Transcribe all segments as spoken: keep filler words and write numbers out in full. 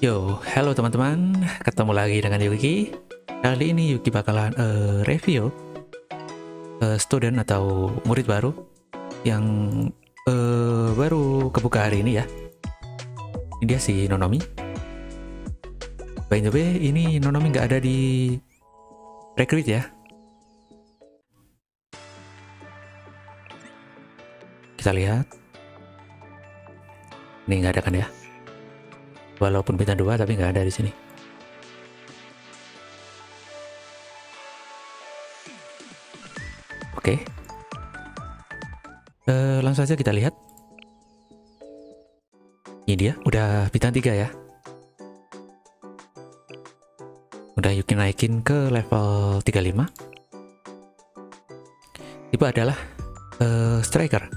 Yo, halo teman-teman, ketemu lagi dengan Yuki. Kali ini Yuki bakalan uh, review uh, student atau murid baru yang uh, baru kebuka hari ini ya. Ini dia si Nonomi. By the way, ini Nonomi nggak ada di recruit ya. Kita lihat. Ini nggak ada kan ya? Walaupun bintang dua tapi nggak ada di sini. Oke. Uh, langsung saja kita lihat. Ini dia, udah bintang tiga ya. Udah Yuki naikin ke level tiga puluh lima. Tipe adalah uh, striker.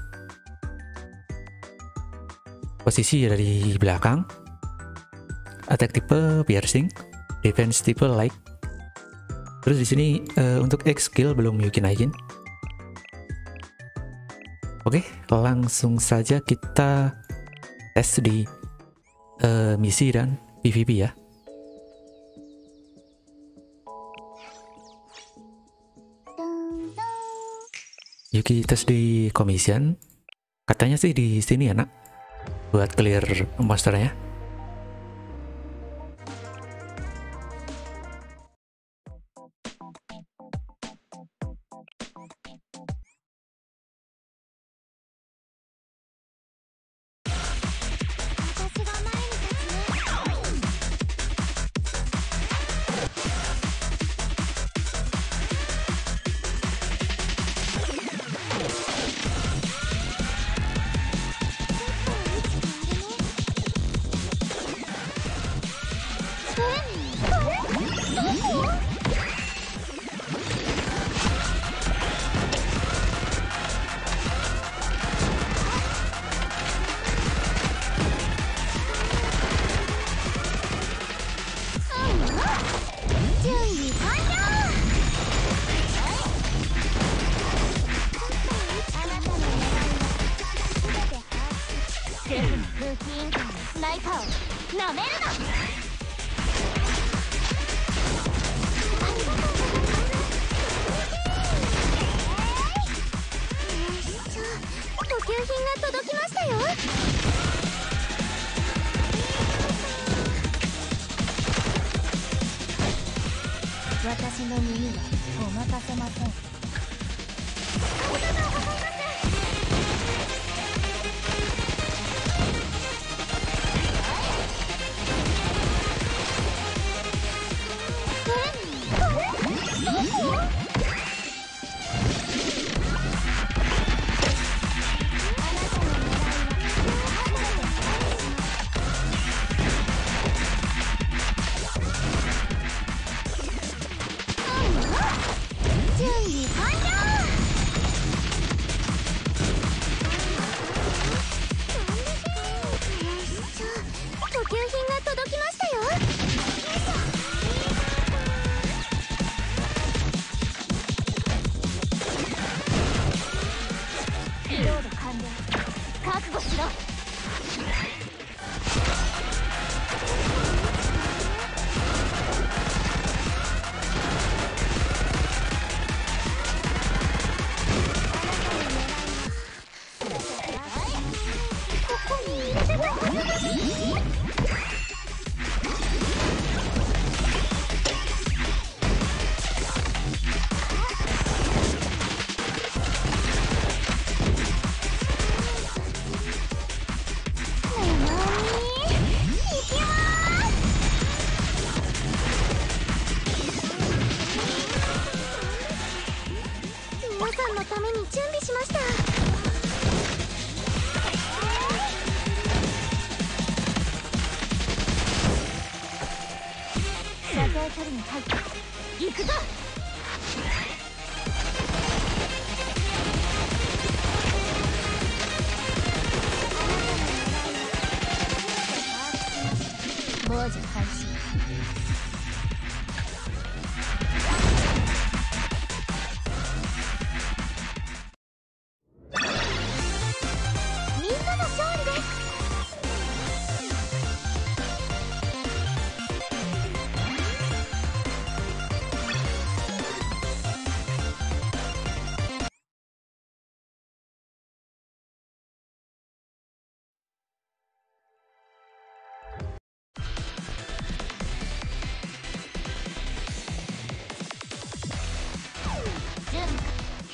Posisi dari belakang. Attack tipe piercing, defense tipe light. Terus di sini uh, untuk X skill belum Yuki naikin. Oke, langsung saja kita tes di uh, misi dan P V P ya. Yuki tes di commission. Katanya sih di sini enak buat clear monsternya.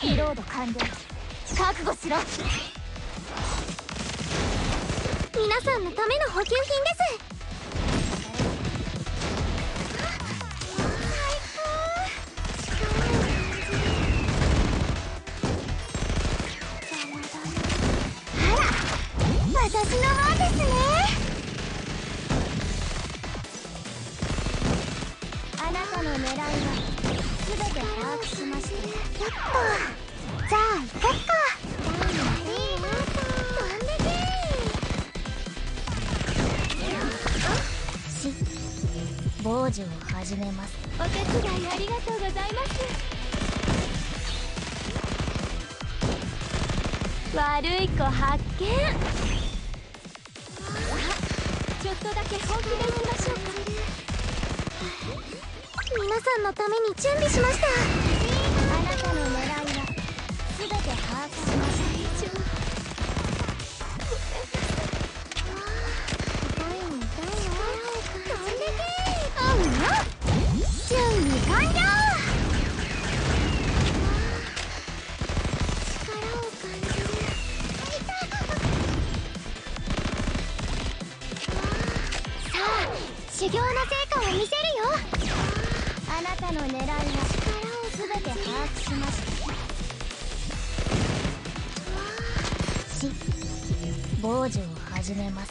リロード完了。覚悟しろ。皆さんのための補給品です。私の番ですね。あなたの狙いは全て把握しました。よっと、じゃあ行こっか。し、傍受を始めます。お手伝いありがとうございます。悪い子発見。ちょっとだけ本気でいきましょうか。皆さんのために準備しました。あなたの狙いは全て把握しました。準備完了。修行の成果を見せるよ。あなたの狙いは全て把握しました。し、傍受を始めます。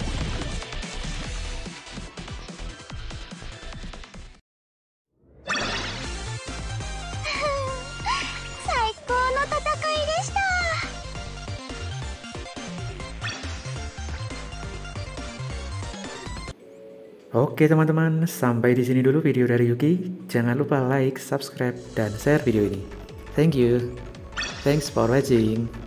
最高の戦いでした。 Oke teman-teman, sampai di sini dulu video dari Yuki. Jangan lupa like, subscribe, dan share video ini. Thank you. Thanks for watching.